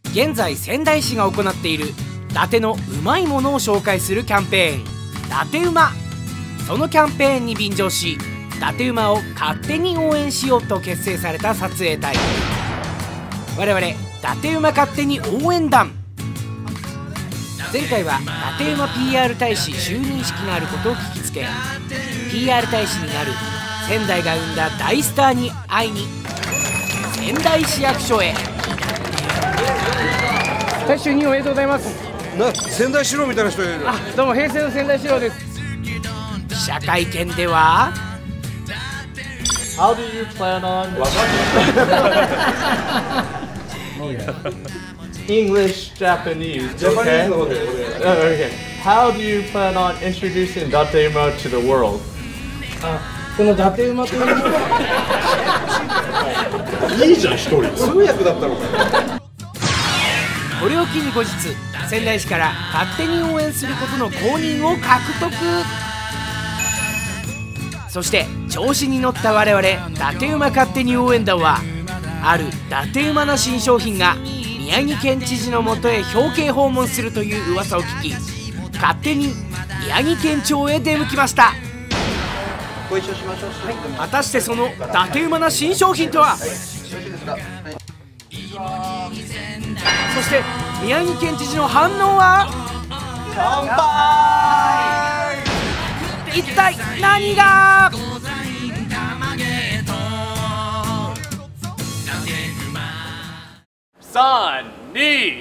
現在仙台市が行っている伊達のうまいものを紹介するキャンペーン、伊達うま。そのキャンペーンに便乗し、伊達馬を勝手に応援しようと結成された撮影隊、我々伊達馬勝手に応援団。前回は伊達馬 PR 大使就任式があることを聞きつけ、 PR 大使になる仙台が生んだ大スターに会いに仙台市役所へ。大使就任おめでとうございます。 仙台四郎みたいな人いる。 どうも、平成の仙台四郎です。記者会見では How do you plan on English, Japanese, okay? Okay. How do you plan on introducing Datema to the world? この伊達馬というものいいじゃん、一人通訳だったのか。 これを機に後日、仙台市から勝手に応援することの公認を獲得。そして調子に乗った我々伊達馬勝手に応援団は、ある伊達馬の新商品が宮城県知事のもとへ表敬訪問するという噂を聞き、勝手に宮城県庁へ出向きました。 ご一緒しましょう。 果たしてその伊達馬の新商品とは。そして宮城県知事の反応は。 乾杯！ 一体何が。 3、2。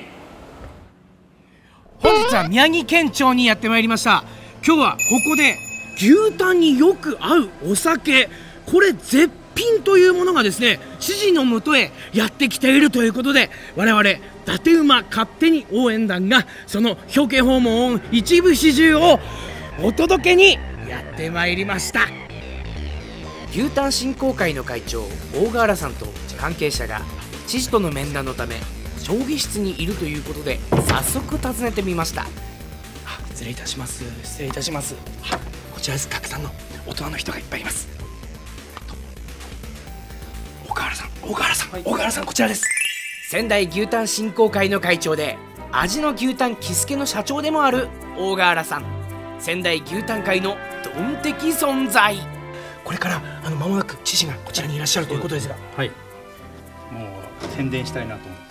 本日は宮城県庁にやってまいりました。今日はここで牛タンによく合うお酒、これ絶品というものがですね、知事のもとへやってきているということで、我々伊達馬勝手に応援団がその表敬訪問一部始終をお届けにやってまいりました。牛タン振興会の会長大河原さんと関係者が知事との面談のため将棋室にいるということで、早速訪ねてみました。失礼いたします。失礼いたします。こちらです。たくさんの大人の人がいっぱいいます。大河原さん、大河原さん、大河原さん、こちらです。仙台牛タン振興会の会長で、味の牛タン喜助の社長でもある大河原さん、仙台牛タン界のドン的存在。これから間もなく知事がこちらにいらっしゃるということですが、 はい、もう宣伝したいなと思って。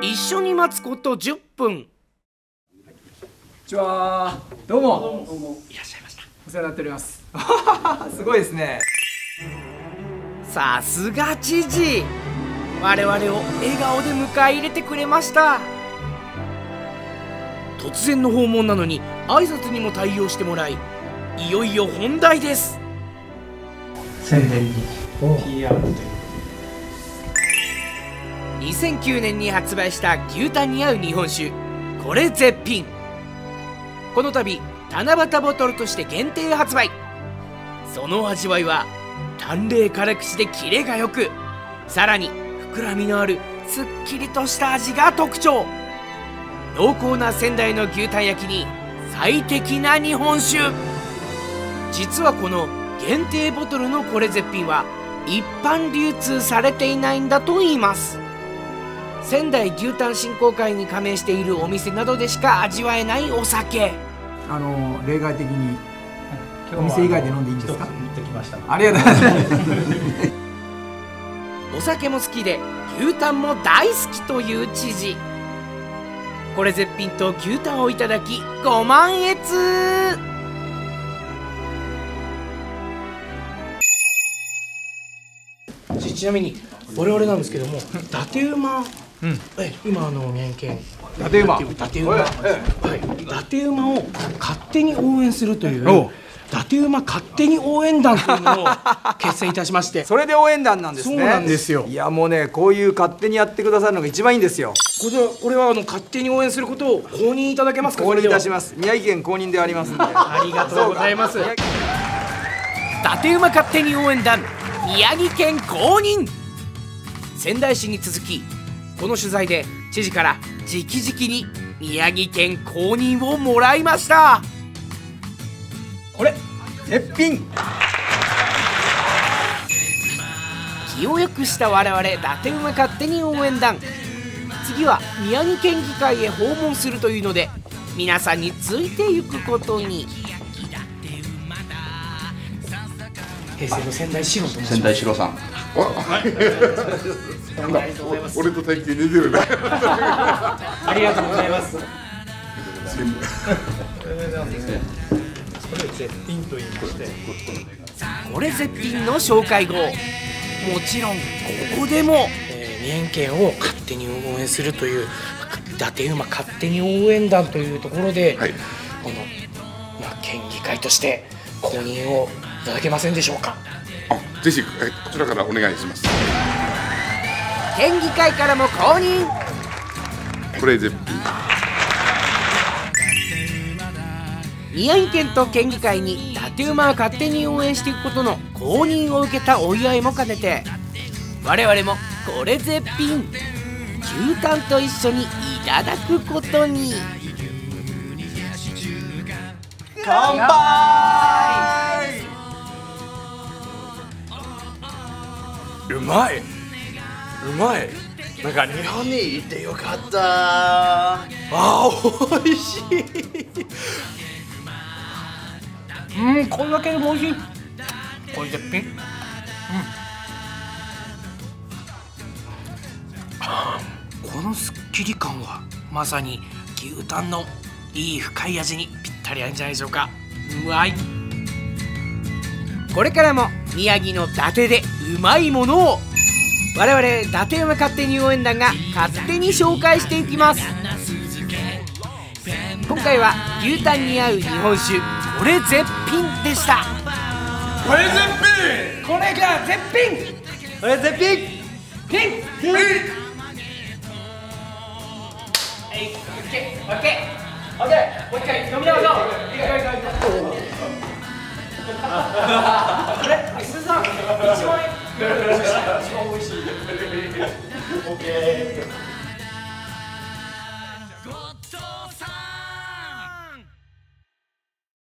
一緒に待つこと10分。 こんにちは。どうも。 いらっしゃいました。 お世話になっております。すごいですね。 さすが知事、我々を笑顔で迎え入れてくれました。突然の訪問なのに挨拶にも対応してもらい、いよいよ本題です。 宣伝に PR という 2009年に発売した牛タンに合う日本酒、これ絶品。この度七夕ボトルとして限定発売。その味わいは淡麗辛口でキレがよく、さらに膨らみのあるすっきりとした味が特徴。濃厚な仙台の牛タン焼きに最適な日本酒。実はこの限定ボトルのこれ絶品は一般流通されていないんだといいます。仙台牛タン振興会に加盟しているお店などでしか味わえないお酒。 例外的にお店以外で飲んでいいんですか？ 持ってきました。 ありがとうございます。 お酒も好きで牛タンも大好きという知事。これ絶品と牛タンをいただきご満悦。ちなみに我々なんですけども、伊達馬、今宮城県伊達馬、 伊達馬、伊達馬を勝手に応援するという伊達馬勝手に応援団というのを結成いたしまして。 それで応援団なんですね。 そうなんですよ。 いやもうね、こういう勝手にやってくださるのが一番いいんですよ。 これは勝手に応援することを公認いただけますか？ 公認いたします。宮城県公認でありますんで。 ありがとうございます。伊達馬勝手に応援団宮城県公認。仙台市に続き、この取材で知事から直々に宮城県公認をもらいました。 これ絶品。 気を良くした我々伊達馬勝手に応援団、次は宮城県議会へ訪問するというので、皆さんについていくことに。平成の仙台四郎と申します。 仙台四郎さん。 なんだ、俺と体型似てるね。 ありがとうございます。これ絶品と言いまして、 これ絶品の紹介後、もちろんここでも、宮城県を勝手に応援するという伊達馬勝手に応援団というところで、 はい、 この、県議会として公認をいただけませんでしょうか。 あ、ぜひ、こちらからお願いします。 県議会からも公認。 これ絶品。 宮城県と県議会に伊達馬を勝手に応援していくことの公認を受けたお祝いも兼ねて、我々もこれ絶品牛タンと一緒にいただくことに。 乾杯。うまい。うまい。なんか日本にいてよかった。美味しい。 これだけでも美味しい。これ絶品。このスッキリ感はまさに牛タンのいい深い味にぴったり合うんじゃないでしょうか。うまい。これからも宮城の伊達でうまいものを我々伊達馬勝手に応援団が勝手に紹介していきます。今回は牛タンに合う日本酒これ絶品でした。 これ絶品。 これが絶品。 これ絶品。 ピンピン。はい、オッケーオッケーオッケー。もう一回飲み直そう。あれ、石田さん、1万円。一番美味しい。オッケー。